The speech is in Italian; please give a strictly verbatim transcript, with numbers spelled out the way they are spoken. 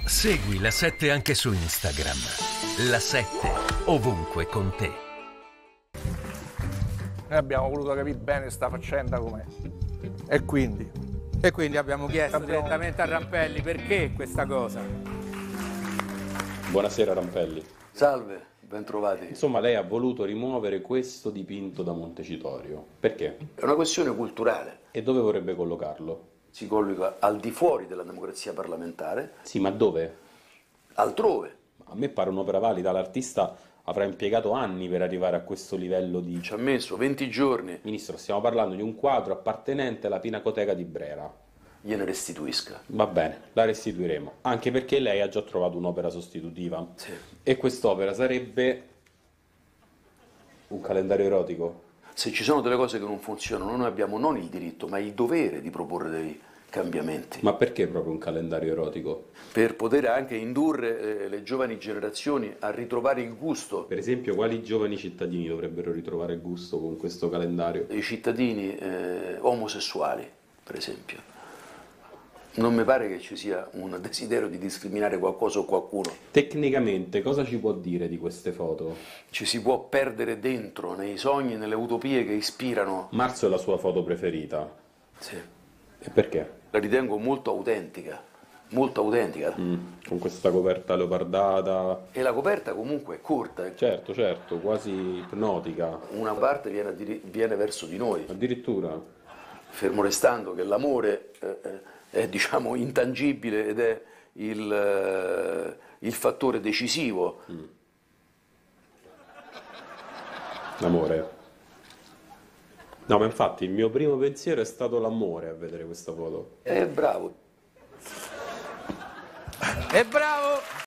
Segui La sette anche su Instagram. La sette, ovunque con te. Noi abbiamo voluto capire bene sta faccenda com'è. E quindi? E quindi abbiamo chiesto Abbiamo- direttamente a Rampelli perché questa cosa. Buonasera Rampelli. Salve, bentrovati. Insomma, lei ha voluto rimuovere questo dipinto da Montecitorio. Perché? È una questione culturale. E dove vorrebbe collocarlo? Si colloca al di fuori della democrazia parlamentare, Sì, ma dove? altrove. A me pare un'opera valida, l'artista avrà impiegato anni per arrivare a questo livello di... Ci ha messo venti giorni, Ministro, stiamo parlando di un quadro appartenente alla Pinacoteca di Brera. gliene restituisca. Va bene, la restituiremo, anche perché lei ha già trovato un'opera sostitutiva. Sì. E quest'opera sarebbe un calendario erotico. Se ci sono delle cose che non funzionano, noi abbiamo non il diritto, ma il dovere di proporre dei cambiamenti. Ma perché proprio un calendario erotico? Per poter anche indurre eh, le giovani generazioni a ritrovare il gusto. Per esempio, quali giovani cittadini dovrebbero ritrovare il gusto con questo calendario? I cittadini eh, omosessuali, per esempio. Non mi pare che ci sia un desiderio di discriminare qualcosa o qualcuno. Tecnicamente, cosa ci può dire di queste foto? Ci si può perdere dentro, nei sogni, nelle utopie che ispirano. Marzo è la sua foto preferita. Sì. E perché? La ritengo molto autentica, molto autentica. Mm, con questa coperta leopardata. E la coperta comunque è corta, Certo, certo, quasi ipnotica. una parte viene, addiri- viene verso di noi, Addirittura. fermo restando che l'amore eh, eh, è diciamo intangibile ed è il, eh, il fattore decisivo. L'amore. No, ma infatti il mio primo pensiero è stato l'amore a vedere questa foto. È bravo. E bravo!